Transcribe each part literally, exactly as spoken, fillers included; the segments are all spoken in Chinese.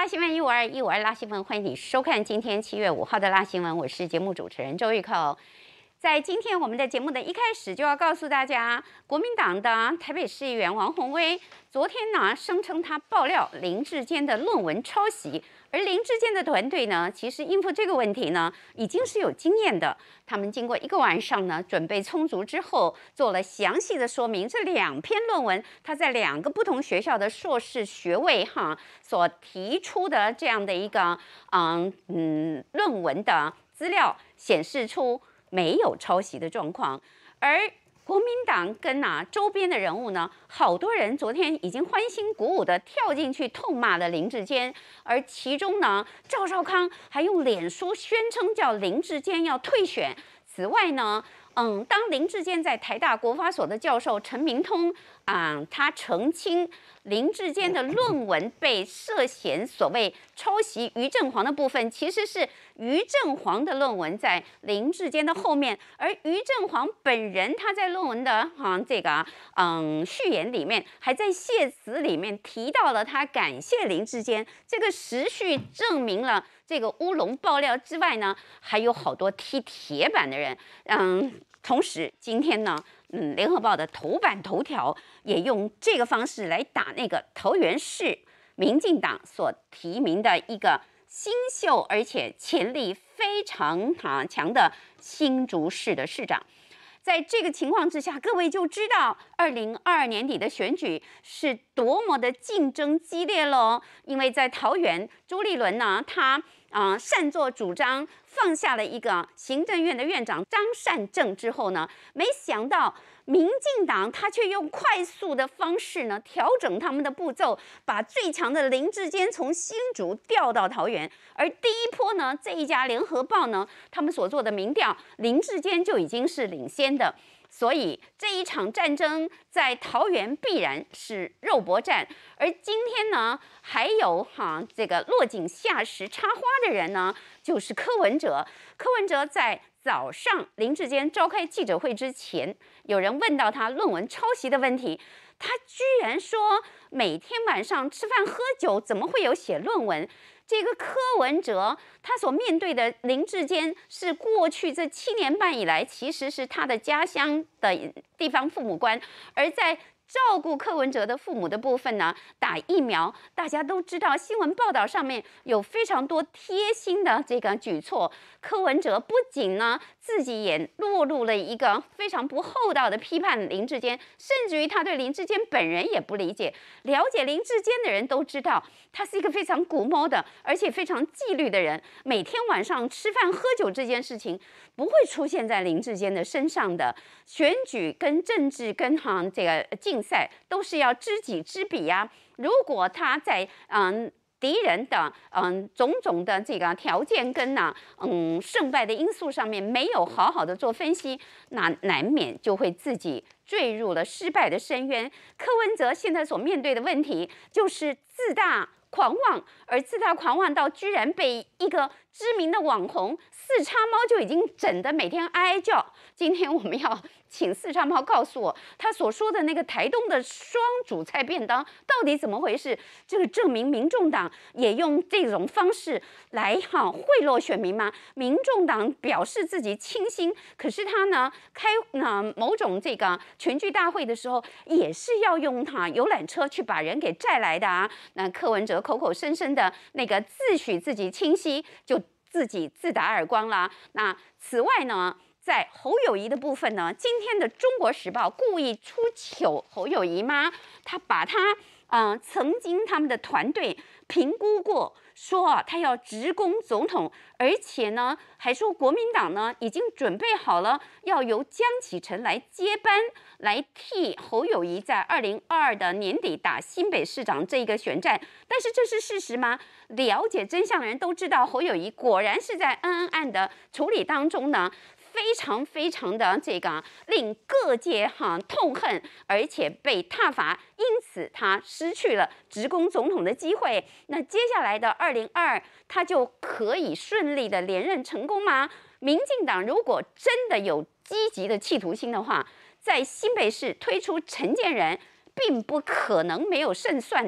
新闻一五二一五二拉新闻，欢迎你收看今天七月五号的拉新闻，我是节目主持人周玉蔻。在今天我们的节目的一开始，就要告诉大家，国民党的台北市议员王宏威昨天呢声称他爆料林智坚的论文抄袭，而林智坚的团队呢，其实应付这个问题呢已经是有经验的。他们经过一个晚上呢准备充足之后，做了详细的说明。这两篇论文，他在两个不同学校的硕士学位哈所提出的这样的一个嗯嗯论文的资料，显示出没有抄袭的状况。而国民党跟啊周边的人物呢，好多人昨天已经欢欣鼓舞的跳进去痛骂了林智坚，而其中呢，赵少康还用脸书宣称叫林智坚要退选。此外呢，嗯，当林智坚在台大国发所的教授陈明通啊、嗯，他澄清林智坚的论文被涉嫌所谓抄袭于正煌的部分，其实是于正煌的论文在林智坚的后面，而于正煌本人他在论文的哈、嗯、这个嗯序言里面，还在谢词里面提到了他感谢林智坚，这个时序证明了这个乌龙爆料之外呢，还有好多踢铁板的人，嗯，同时今天呢。嗯，《联合报》的头版头条也用这个方式来打那个桃园市民进党所提名的一个新秀，而且潜力非常啊强的新竹市的市长。在这个情况之下，各位就知道二零二二年底的选举是多么的竞争激烈喽。因为在桃园，朱立伦呢，他啊、呃、擅作主张放下了一个行政院的院长张善政之后呢，没想到民进党他却用快速的方式呢调整他们的步骤，把最强的林智坚从新竹调到桃园。而第一波呢，这一家联合报呢，他们所做的民调，林智坚就已经是领先的。所以这一场战争在桃园必然是肉搏战，而今天呢，还有哈这个落井下石插花的人呢，就是柯文哲。柯文哲在早上林智坚召开记者会之前，有人问到他论文抄袭的问题，他居然说每天晚上吃饭喝酒怎么会有写论文？这个柯文哲他所面对的林智坚是过去这七年半以来，其实是他的家乡的地方父母官，而在照顾柯文哲的父母的部分呢，打疫苗，大家都知道新闻报道上面有非常多贴心的这个举措。柯文哲不仅呢自己也落入了一个非常不厚道的批判林智坚，甚至于他对林智坚本人也不理解。了解林智坚的人都知道，他是一个非常古摸的，而且非常纪律的人。每天晚上吃饭喝酒这件事情不会出现在林智坚的身上的。选举跟政治跟哈这个竞赛都是要知己知彼呀、啊。如果他在嗯敌人的嗯种种的这个条件跟呢、啊、嗯胜败的因素上面没有好好的做分析，那难免就会自己坠入了失败的深渊。柯文哲现在所面对的问题就是自大狂妄，而自大狂妄到居然被一个知名的网红四叉猫就已经整得每天哀哀叫。今天我们要请四叉猫告诉我，他所说的那个台东的双主菜便当到底怎么回事？这个证明民众党也用这种方式来哈贿赂选民吗？民众党表示自己清心，可是他呢开呢某种这个全聚大会的时候，也是要用哈游览车去把人给载来的啊。那柯文哲口口声声的那个自诩自己清晰，就自己自打耳光啦。那此外呢，在侯友宜的部分呢，今天的《中国时报》故意出糗侯友宜吗？他把他呃曾经他们的团队评估过，说啊他要直攻总统，而且呢还说国民党呢已经准备好了要由江启臣来接班，来替侯友宜在二零二二的年底打新北市长这一个选战。但是这是事实吗？了解真相的人都知道，侯友宜果然是在恩恩案的处理当中呢，非常非常的这个令各界哈痛恨，而且被挞伐，因此他失去了直攻总统的机会。那接下来的二零二二，他就可以顺利的连任成功吗？民进党如果真的有积极的企图心的话，在新北市推出陈建仁，并不可能没有胜算呢。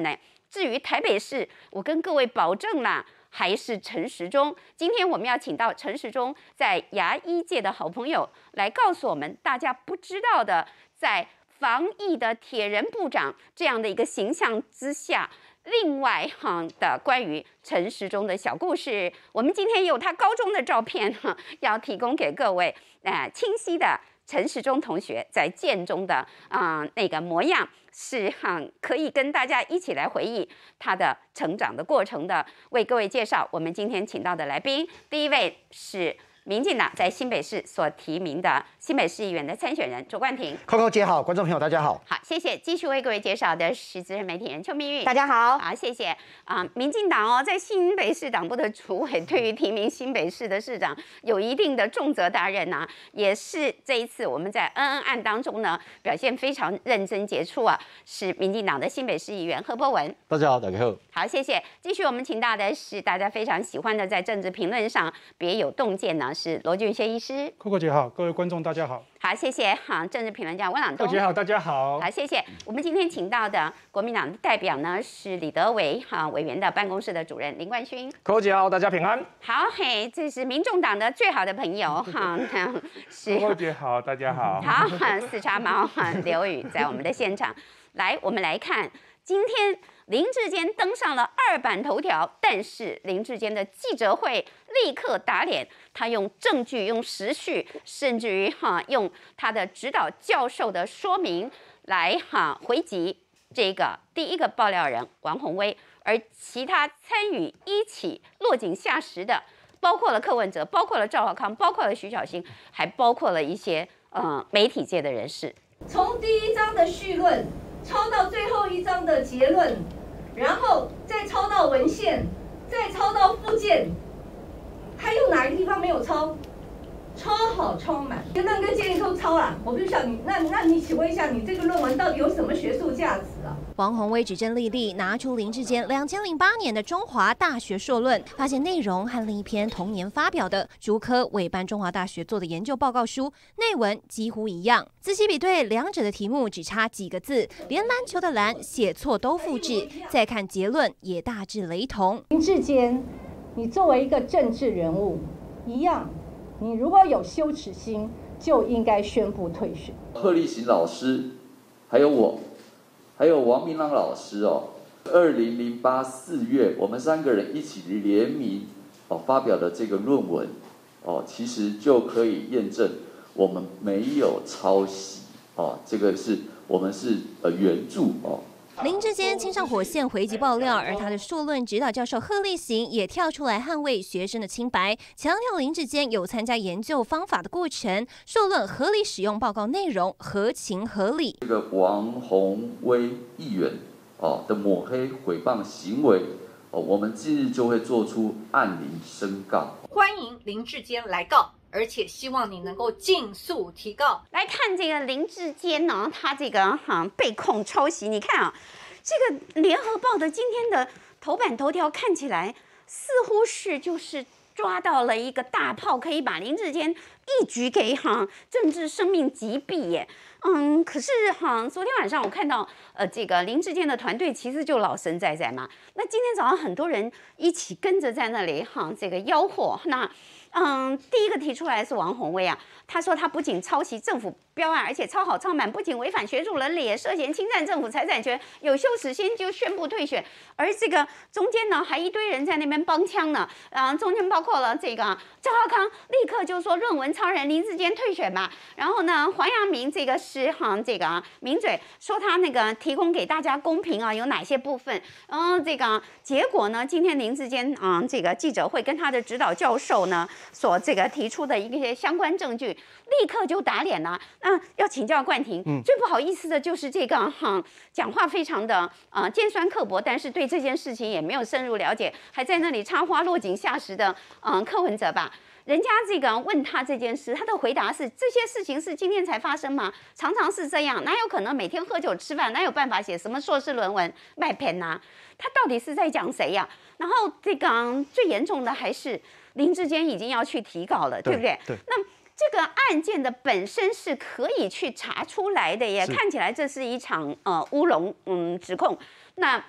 至于台北市，我跟各位保证啦，还是陈时中。今天我们要请到陈时中在牙医界的好朋友来告诉我们大家不知道的，在防疫的铁人部长这样的一个形象之下，另外哈的关于陈时中的小故事，我们今天有他高中的照片哈，要提供给各位，呃，清晰的陈时中同学在建中的啊、呃、那个模样。是哈，可以跟大家一起来回忆他的成长的过程的。为各位介绍我们今天请到的来宾，第一位是民进党在新北市所提名的新北市议员的参选人卓冠廷。 Coco 姐好，观众朋友大家好。 好，谢谢。继续为各位介绍的是资深媒体人邱明玉。 大家好。 好，谢谢啊、呃。民进党哦，在新北市党部的主委对于提名新北市的市长有一定的重责大任呐、啊，也是这一次我们在恩恩案当中呢表现非常认真杰出啊，是民进党的新北市议员贺博文。 大家好，大家好。 好，谢谢。继续我们请到的是大家非常喜欢的，在政治评论上别有洞见呢，是罗俊轩医师。 Coco 姐好，各位观众大家好。 好，谢谢。好，政治评论家温朗东。 Coco 姐好，大家好。 好，谢谢。我们今天请到的国民党的代表呢是李德维哈委员的办公室的主任林冠勋。 Coco 姐好，大家平安。 好，嘿，这是民众党的最好的朋友哈，是。 Coco 姐好，大家好。 好，四叉猫刘宇在我们的现场。来，我们来看今天林智坚登上了二版头条，但是林智坚的记者会立刻打脸，他用证据、用时序，甚至于哈用他的指导教授的说明来哈回击这个第一个爆料人王宏威，而其他参与一起落井下石的，包括了柯文哲，包括了赵少康，包括了徐小新，还包括了一些呃媒体界的人士。 从第一章的序论抄到最后一章的结论，然后再抄到文献，再抄到附件，还有哪一个地方没有抄？抄好抄满，结论跟建议都抄了。我就想你，那那你请问一下，你这个论文到底有什么学术价值啊？ 王宏威指证莉莉拿出林智坚两千零八年的中华大学硕论，发现内容和另一篇同年发表的竹科委办中华大学做的研究报告书内文几乎一样。仔细比对两者的题目只差几个字，连篮球的篮写错都复制，再看结论也大致雷同。 林智坚，你作为一个政治人物，一样。你如果有羞耻心，就应该宣布退选。 贺立行老师，还有我，还有王明朗老师哦，二零零八四月，我们三个人一起联名哦发表的这个论文哦，其实就可以验证我们没有抄袭哦，这个是我们是呃原著哦。 林智坚亲上火线回击爆料，而他的硕论指导教授贺立行也跳出来捍卫学生的清白，强调林智坚有参加研究方法的过程，硕论合理使用报告内容合情合理。 这个王宏威议员哦的抹黑毁谤行为哦，我们近日就会做出按铃申告。 欢迎林智坚来告，而且希望你能够尽速提告。 来看这个林智坚呢，他这个哈、啊、被控抄袭，你看啊，这个联合报的今天的头版头条看起来似乎是就是抓到了一个大炮，可以把林智坚一举给哈、啊、政治生命击毙耶。嗯，可是哈、啊，昨天晚上我看到呃这个林智坚的团队其实就老神在在嘛，那今天早上很多人一起跟着在那里哈、啊、这个吆喝那。嗯，第一个提出来的是王宏威啊，他说他不仅抄袭政府标案，而且抄好抄满，不仅违反学术伦理，也涉嫌侵占政府财产权，有羞耻心就宣布退选。而这个中间呢，还一堆人在那边帮腔呢，啊，中间包括了这个赵少康，立刻就说论文超人林智坚退选吧。然后呢，黄阳明这个是哈这个啊名嘴说他那个提供给大家公平啊有哪些部分，嗯，这个结果呢，今天林智坚啊这个记者会跟他的指导教授呢。所这个提出的一些相关证据，立刻就打脸了。那、呃、要请教冠廷，嗯、最不好意思的就是这个哈，讲话非常的呃尖酸刻薄，但是对这件事情也没有深入了解，还在那里插花落井下石的嗯、呃、柯文哲吧。人家这个问他这件事，他的回答是：这些事情是今天才发生吗？常常是这样，哪有可能每天喝酒吃饭？哪有办法写什么硕士论文卖片呐？他到底是在讲谁呀、啊？然后这个最严重的还是。林智坚已经要去提告了，对不对？ 对。 那这个案件的本身是可以去查出来的耶，看起来这是一场呃乌龙嗯指控。那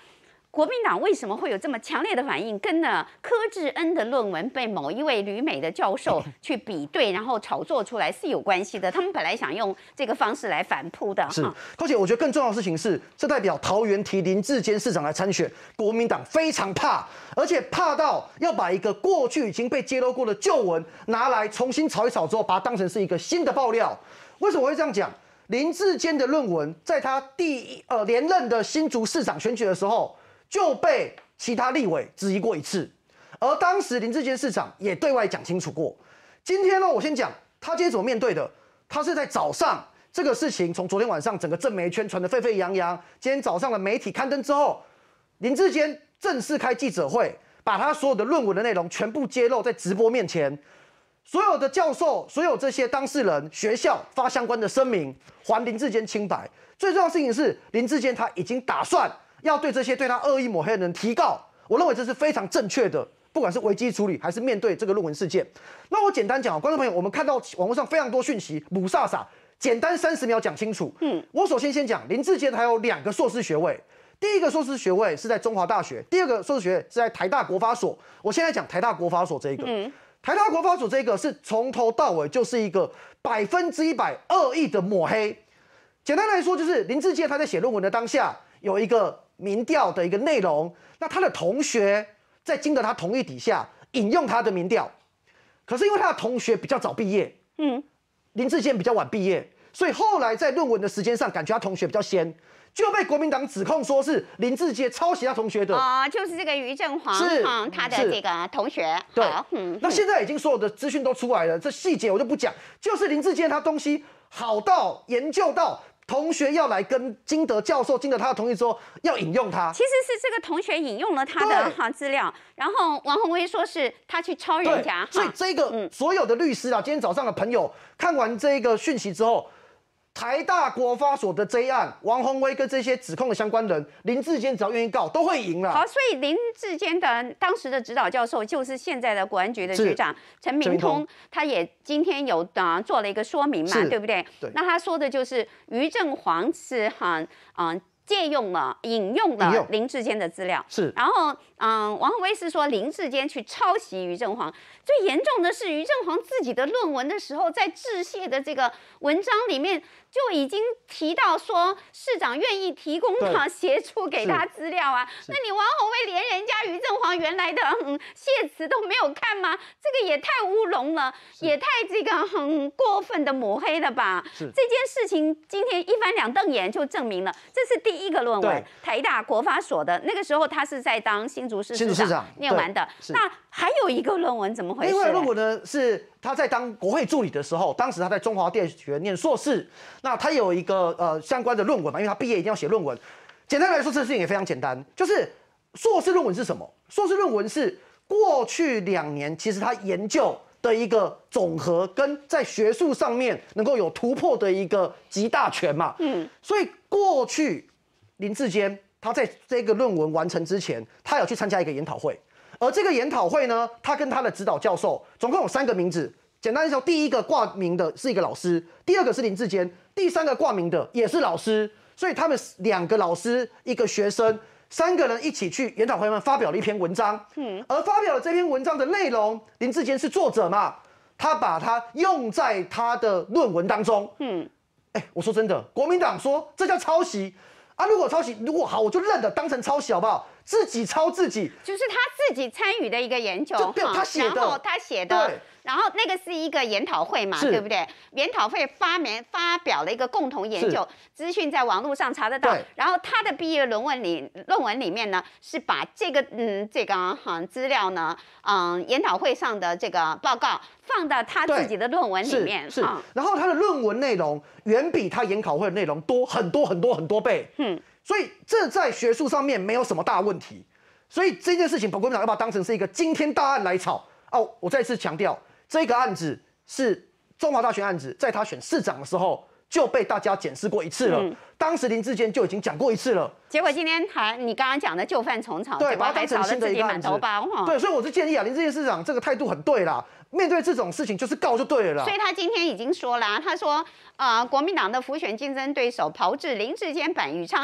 国民党为什么会有这么强烈的反应？跟呢柯志恩的论文被某一位旅美的教授去比对，然后炒作出来是有关系的。他们本来想用这个方式来反扑的。 是，而且我觉得更重要的事情是，这代表桃园提林智坚市长来参选，国民党非常怕，而且怕到要把一个过去已经被揭露过的旧闻拿来重新炒一炒之后，把它当成是一个新的爆料。为什么会这样讲？林智坚的论文在他第一呃连任的新竹市长选举的时候，就被其他立委质疑过一次，而当时林智坚市长也对外讲清楚过。今天呢，我先讲他今天怎么面对的。他是在早上这个事情从昨天晚上整个政媒圈传得沸沸扬扬，今天早上的媒体刊登之后，林智坚正式开记者会，把他所有的论文的内容全部揭露在直播面前。所有的教授、所有这些当事人、学校发相关的声明，还林智坚清白。最重要的事情是，林智坚他已经打算要对这些对他恶意抹黑的人提告，我认为这是非常正确的，不管是危机处理还是面对这个论文事件。那我简单讲，观众朋友，我们看到网络上非常多讯息，鲁萨萨，简单三十秒讲清楚。嗯，我首先先讲林智坚还有两个硕士学位，第一个硕士学位是在中华大学，第二个硕士学位是在台大国发所。我现在讲台大国发所这个，嗯，台大国发所这个是从头到尾就是一个百分之一百恶意的抹黑。简单来说，就是林智坚他在写论文的当下有一个民调的一个内容，那他的同学在经得他同意底下引用他的民调，可是因为他的同学比较早毕业，嗯，林智坚比较晚毕业，所以后来在论文的时间上，感觉他同学比较先，就被国民党指控说是林智坚抄袭他同学的啊、呃，就是这个于正煌是、 嗯、他的这个同学。 对， 嗯， 那现在已经所有的资讯都出来了，这细节我就不讲，就是林智坚他东西好到研究到。同学要来跟金德教授，经得他的同意之后，要引用他。 其实是这个同学引用了他的哈资料，然后王宏威说是他去抄人家。 所以这个、嗯、所有的律师啊，今天早上的朋友看完这个讯息之后，台大国发所的这一案，王宏威跟这些指控的相关人，林智坚只要愿意告，都会赢了。 好，所以林智坚的当时的指导教授就是现在的国安局的局长陈明通，他也今天有啊做了一个说明嘛，对不对？ 对。 那他说的就是于正煌是很嗯。借用了、引用了林智坚的资料， 是。 然后，嗯，王宏威是说林智坚去抄袭于正煌。最严重的是，于正煌自己的论文的时候，在致谢的这个文章里面就已经提到说，市长愿意提供他协助给他资料啊。那你王宏威连人家于正煌原来的嗯谢词都没有看吗？这个也太乌龙了，也太这个很过分的抹黑了吧？这件事情今天一翻两瞪眼就证明了，这是第一个论文，台大国发所的，那个时候他是在当新竹市市长念完的。那还有一个论文怎么回事？ 另外论文呢是他在当国会助理的时候，当时他在中华电学念硕士，那他有一个呃相关的论文嘛，因为他毕业一定要写论文。简单来说，这事情也非常简单，就是硕士论文是什么？硕士论文是过去两年其实他研究的一个总和，跟在学术上面能够有突破的一个集大成嘛。嗯，所以过去林智坚他在这个论文完成之前，他有去参加一个研讨会。而这个研讨会呢，他跟他的指导教授总共有三个名字。简单说，第一个挂名的是一个老师，第二个是林智坚，第三个挂名的也是老师。所以他们两个老师，一个学生，三个人一起去研讨会上发表了一篇文章。嗯，而发表了这篇文章的内容，林智坚是作者嘛，他把它用在他的论文当中。嗯，哎，我说真的，国民党说这叫抄袭啊！如果抄袭，如果好，我就认得当成抄袭好不好？自己抄自己， 就是他自己参与的一个研究， 就他写的， 然后他写的，然后那个是一个研讨会嘛，对不对？研讨会发明发表了一个共同研究，资讯在网络上查得到。然后他的毕业论文里，论文里面呢是把这个嗯这个哈资料呢，嗯研讨会上的这个报告放到他自己的论文里面。 是，是嗯、然后他的论文内容远比他研讨会的内容多很多很多很多倍。嗯。所以这在学术上面没有什么大问题，所以这件事情，国民党要把它当成是一个惊天大案来炒。哦，我再次强调，这个案子是中华大学案子，在他选市长的时候就被大家检视过一次了，嗯、当时林智坚就已经讲过一次了。 结果今天还你刚刚讲的就范重炒， 对，把它当成新的一个案子。对，所以我是建议啊，林智坚市长这个态度很对啦。面对这种事情，就是告就对了啦。 所以他今天已经说了，他说，呃，国民党的辅选竞争对手炮制林智坚版宇昌案，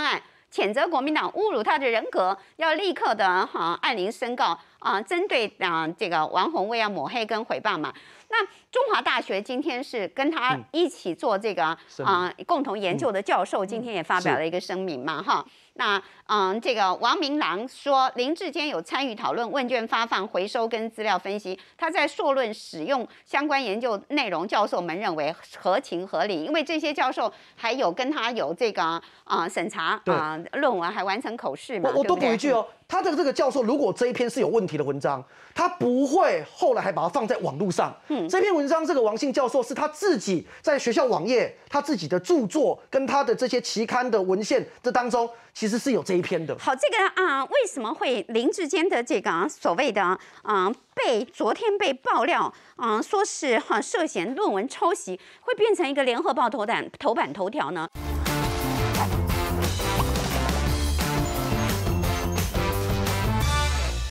谴责国民党侮辱他的人格，要立刻的哈按铃申告啊，针对啊这个王宏威要抹黑跟诽谤嘛。那中华大学今天是跟他一起做这个啊、呃、共同研究的教授，今天也发表了一个声明嘛哈。那嗯，这个王明郎说，林志坚有参与讨论问卷发放、回收跟资料分析。他在硕论使用相关研究内容，教授们认为合情合理，因为这些教授还有跟他有这个啊、呃、审查啊、呃、论文，还完成口试嘛。 我我多补一句哦，他的这个教授如果这一篇是有问题的文章，他不会后来还把它放在网络上。嗯，这篇文章这个王姓教授是他自己在学校网页、他自己的著作跟他的这些期刊的文献这当中。其实是有这一篇的。 好，这个啊、呃，为什么会林志坚的这个所谓的啊、呃、被昨天被爆料啊、呃、说是哈涉嫌论文抄袭，会变成一个联合报头版头版头条呢？